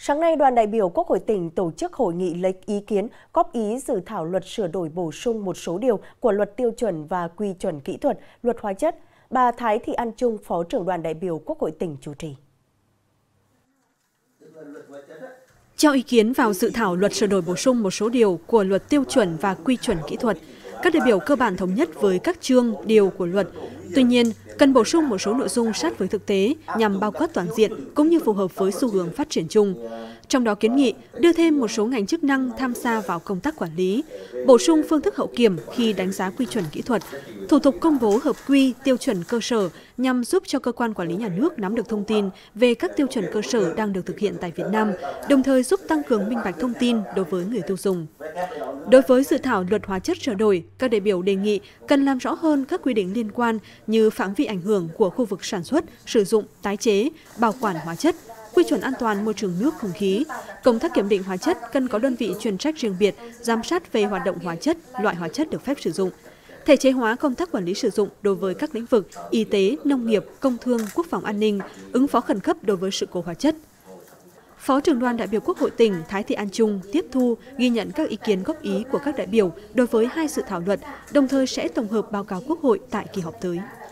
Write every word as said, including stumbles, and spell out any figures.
Sáng nay, đoàn đại biểu Quốc hội tỉnh tổ chức hội nghị lấy ý kiến góp ý dự thảo luật sửa đổi bổ sung một số điều của luật tiêu chuẩn và quy chuẩn kỹ thuật, luật hóa chất. Bà Thái Thị An Trung, Phó trưởng đoàn đại biểu Quốc hội tỉnh chủ trì. Cho ý kiến vào dự thảo luật sửa đổi bổ sung một số điều của luật tiêu chuẩn và quy chuẩn kỹ thuật, các đại biểu cơ bản thống nhất với các chương, điều của luật. Tuy nhiên, cần bổ sung một số nội dung sát với thực tế nhằm bao quát toàn diện cũng như phù hợp với xu hướng phát triển chung. Trong đó kiến nghị đưa thêm một số ngành chức năng tham gia vào công tác quản lý, bổ sung phương thức hậu kiểm khi đánh giá quy chuẩn kỹ thuật, thủ tục công bố hợp quy tiêu chuẩn cơ sở nhằm giúp cho cơ quan quản lý nhà nước nắm được thông tin về các tiêu chuẩn cơ sở đang được thực hiện tại Việt Nam, đồng thời giúp tăng cường minh bạch thông tin đối với người tiêu dùng. Đối với dự thảo luật hóa chất sửa đổi, các đại biểu đề nghị cần làm rõ hơn các quy định liên quan như phạm vi ảnh hưởng của khu vực sản xuất, sử dụng, tái chế, bảo quản hóa chất, quy chuẩn an toàn môi trường nước không khí. Công tác kiểm định hóa chất cần có đơn vị chuyên trách riêng biệt, giám sát về hoạt động hóa chất, loại hóa chất được phép sử dụng. Thể chế hóa công tác quản lý sử dụng đối với các lĩnh vực y tế, nông nghiệp, công thương, quốc phòng an ninh, ứng phó khẩn cấp đối với sự cố hóa chất. Phó trưởng đoàn đại biểu Quốc hội tỉnh Thái Thị An Trung tiếp thu, ghi nhận các ý kiến góp ý của các đại biểu đối với hai dự thảo luật, đồng thời sẽ tổng hợp báo cáo Quốc hội tại kỳ họp tới.